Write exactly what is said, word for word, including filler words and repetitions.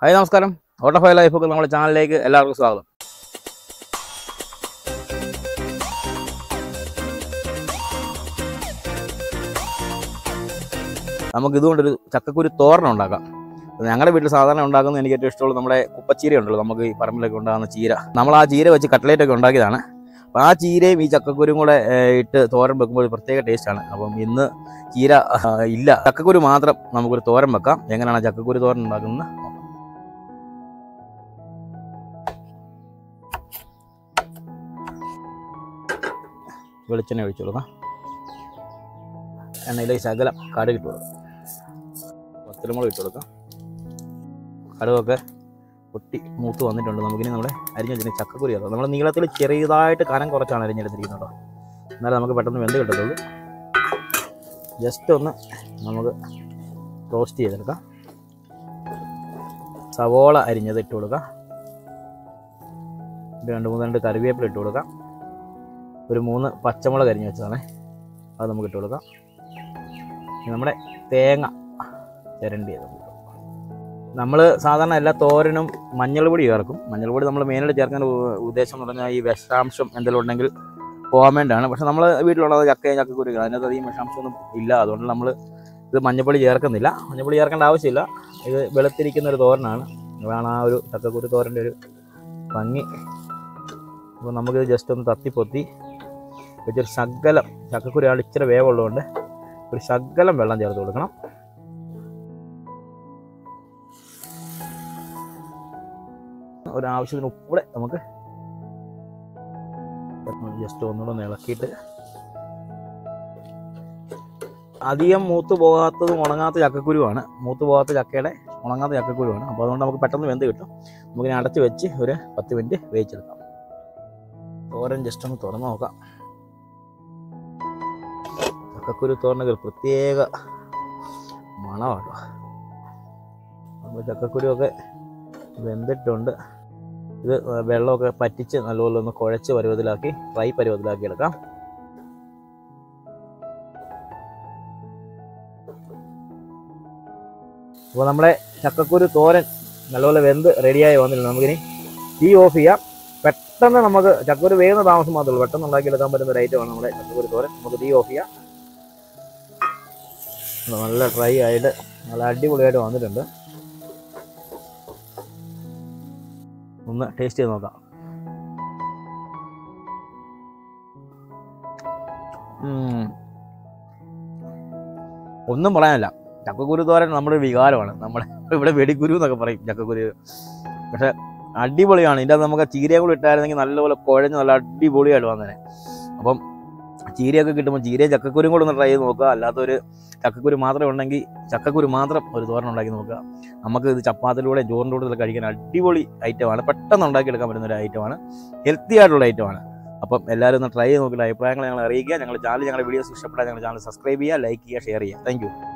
Hi നമസ്കാരം. ഓട്ടോഫൈ ലൈഫൊക്കെ നമ്മുടെ ചാനലിലേക്ക് എല്ലാവർക്കും സ്വാഗതം. നമുക്ക് ഇതുകൊണ്ടൊരു ചക്കക്കുരു തോരൻ ഉണ്ടാക്കാം. ഞങ്ങളുടെ വീട്ടിൽ സാധാരണ ഉണ്ടാക്കുന്നത് എനിക്ക് ഏറ്റവും ഇഷ്ടമുള്ള നമ്മുടെ കുപ്പച്ചീര ഉണ്ടല്ലോ, നമുക്ക് ഈ പറമ്പിലൊക്കെ ഉണ്ടാകുന്ന ചീര. നമ്മൾ ആ ചീര വെച്ച് കട്ട്ലേറ്റൊക്കെ ഉണ്ടാക്കിയതാണ്. അപ്പോൾ ആ ചീരയും ഈ ചക്കക്കുരും കൂടെ ഇട്ട് തോരൻ വെക്കുമ്പോൾ ഒരു പ്രത്യേക ടേസ്റ്റാണ്. അപ്പം ഇന്ന് ചീര ഇല്ല, ചക്കക്കുരു മാത്രം നമുക്കൊരു തോരൻ വെക്കാം. എങ്ങനെയാണ് ചക്കക്കുരു തോരൻ ഉണ്ടാക്കുന്നത്? വെളിച്ചെണ്ണ ഒഴിച്ചു കൊടുക്കാം. എണ്ണയിലേക്ക് ശകലം കടുക് ഇട്ട് കൊടുക്കാം. പച്ചമുളക് ഇട്ട് കൊടുക്കാം. കടുകൊക്കെ പൊട്ടി മൂത്ത് വന്നിട്ടുണ്ട്. നമുക്കിനി നമ്മുടെ അരിഞ്ഞ് വെച്ചിട്ട് ചക്കക്കുരി ആക്കാം. നമ്മൾ നീളത്തിൽ ചെറിയതായിട്ട് കനം കുറച്ചാണ് അരിഞ്ഞെടുത്തിരിക്കുന്നത് കേട്ടോ. എന്നാലും നമുക്ക് പെട്ടെന്ന് വെന്ത് കിട്ടത്തുള്ളൂ. ജസ്റ്റ് ഒന്ന് നമുക്ക് റോസ്റ്റ് ചെയ്തെടുക്കാം. സവോള അരിഞ്ഞത് ഇട്ട് കൊടുക്കാം. രണ്ട് മൂന്ന് രണ്ട് കറിവേപ്പില ഇട്ട് കൊടുക്കാം. ഒരു മൂന്ന് പച്ചമുളക് അരിഞ്ഞ് വെച്ചതാണേ, അത് നമുക്ക് ഇട്ട് കൊടുക്കാം. നമ്മുടെ തേങ്ങ ചിരണ്ടി ചെയ്ത് നമ്മൾ സാധാരണ എല്ലാ തോരനും മഞ്ഞൾ പൊടി ചേർക്കും. മഞ്ഞൾ പൊടി നമ്മൾ മെയിനായിട്ട് ചേർക്കാൻ ഉദ്ദേശം എന്ന് പറഞ്ഞാൽ ഈ വിഷാംശം എന്തെങ്കിലും ഉണ്ടെങ്കിൽ പോകാൻ വേണ്ടിയാണ്. പക്ഷേ നമ്മൾ വീട്ടിലുള്ളത് ചക്കയും ചക്കക്കുരുകൾ, അതിനകത്ത് അധികം വിഷാംശമൊന്നും ഇല്ല. അതുകൊണ്ട് നമ്മൾ ഇത് മഞ്ഞൾപ്പൊടി ചേർക്കുന്നില്ല. മഞ്ഞൾപ്പൊടി ചേർക്കേണ്ട ആവശ്യമില്ല. ഇത് വെളുത്തിരിക്കുന്ന ഒരു തോരനാണ്. അതാണ് ആ ഒരു ചക്കക്കുരു തോരൻ്റെ ഒരു ഭംഗി. അപ്പോൾ നമുക്കിത് ജസ്റ്റ് ഒന്ന് തത്തിപ്പൊത്തി വെച്ചൊരു ശകലം ചക്കക്കുരു ആൾ ഇച്ചിരി വേവുള്ളതുകൊണ്ട് ഒരു ശകലം വെള്ളം ചേർത്ത് കൊടുക്കണം. ഒരാവശ്യത്തിന് ഉപ്പൂടെ നമുക്ക് ജസ്റ്റ് ഒന്നുകൂടെ ഒന്ന് ഇളക്കിയിട്ട്, അധികം മൂത്ത് പോകാത്തതും ഉണങ്ങാത്ത ചക്കക്കുരുവാണ്. മൂത്ത് പോകാത്ത ചക്കയുടെ ഉണങ്ങാത്ത ചക്കക്കുരുവാണ്. അപ്പോൾ അതുകൊണ്ട് നമുക്ക് പെട്ടെന്ന് വെന്ത് കിട്ടും. നമുക്കിനി അടച്ച് വെച്ച് ഒരു പത്ത് മിനിറ്റ് വേവിച്ചെടുക്കാം. തോരൻ ജസ്റ്റ് ഒന്ന് തുറന്ന് നോക്കാം. ചക്കക്കുരു തോരനൊക്കെ ഒരു പ്രത്യേക മണമാണ്. അപ്പോൾ ചക്കക്കുരുവൊക്കെ വെന്തിട്ടുണ്ട്. ഇത് വെള്ളമൊക്കെ പറ്റിച്ച് നല്ലപോലെ ഒന്ന് കുഴച്ച് പരുവത്തിലാക്കി ഫ്രൈ പരുവത്തിലാക്കി എടുക്കാം. അപ്പോൾ നമ്മുടെ ചക്കക്കുരു തോരൻ നല്ലപോലെ വെന്ത് റെഡിയായി വന്നിട്ടുണ്ട്. നമുക്കിനി തീ ഓഫ് ചെയ്യാം. പെട്ടെന്ന് നമുക്ക് ചക്കക്കുരു വേകുന്ന താമസം മാത്രമേ ഉള്ളൂ. പെട്ടെന്ന് ഉണ്ടാക്കിയെടുക്കാൻ പറ്റുന്ന ഒരു ഐറ്റമാണ് നമ്മുടെ ചക്കക്കുരു തോരൻ. നമുക്ക് തീ ഓഫ് ചെയ്യാം. നല്ല ഡ്രൈ ആയിട്ട് നല്ല അടിപൊളിയായിട്ട് വന്നിട്ടുണ്ട്. ഒന്ന് ടേസ്റ്റ് ചെയ്ത് നോക്കാം. ഒന്നും പറയാനില്ല. ചക്കക്കുരു തോരൻ നമ്മുടെ വികാരമാണ്. നമ്മുടെ ഇവിടെ വെടിക്കുരു എന്നൊക്കെ പറയും ചക്കക്കുരു. പക്ഷെ അടിപൊളിയാണ്. ഇതിൻ്റെ അത് നമുക്ക് ചീരയും കൂടി ഇട്ടായിരുന്നെങ്കിൽ നല്ലപോലെ കുഴഞ്ഞ് നല്ല അടിപൊളിയായിട്ട് വന്നേനെ. അപ്പം ചീരയൊക്കെ കിട്ടുമ്പോൾ ചീരയും ചക്കക്കുരും കൂടെ ഒന്ന് ട്രൈ ചെയ്ത് നോക്കുക. അല്ലാത്തൊരു ചക്കക്കുരു മാത്രം ഉണ്ടെങ്കിൽ ചക്കക്കുരു മാത്രം ഒരു തോരൻ ഉണ്ടാക്കി നോക്കുക. നമുക്ക് ഇത് ചപ്പാത്തിലൂടെ ചോറിൻ്റെ കൂടെ കഴിക്കാൻ അടിപൊളി ഐറ്റമാണ്. പെട്ടെന്ന് ഉണ്ടാക്കിയെടുക്കാൻ പറ്റുന്ന ഒരു ഐറ്റമാണ്. ഹെൽത്തി ആയിട്ടുള്ള ഐറ്റമാണ്. അപ്പം എല്ലാവരും ഒന്ന് ട്രൈ ചെയ്ത് നോക്കിയിട്ട് അഭിപ്രായങ്ങൾ ഞങ്ങൾ അറിയിക്കുക. ഞങ്ങളുടെ ചാനൽ ഞങ്ങളുടെ വീഡിയോസ് ഇഷ്ടപ്പെട്ടാൽ ഞങ്ങളുടെ ചാനൽ സബ്സ്ക്രൈബ് ചെയ്യുക, ലൈക്ക് ചെയ്യുക, ഷെയർ ചെയ്യുക. Thank U.